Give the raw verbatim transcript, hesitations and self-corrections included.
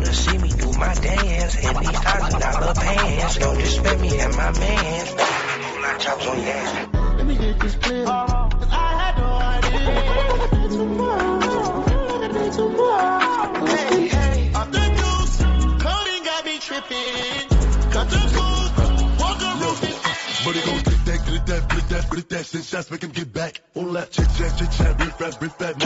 to see me do my dance in these thousand dollar pants. Don't disrespect me and my man. Whole lot of chops on your ass. Let me get this clear. Cause I had no idea. Hey, hey, off the juice. Coding got me tripping. Cut the goose. Walk a roof. But he gon' get that, get that, get that, get that. Send shots, make him get back. All that chit chat, chit chat, rip rap, rip rap.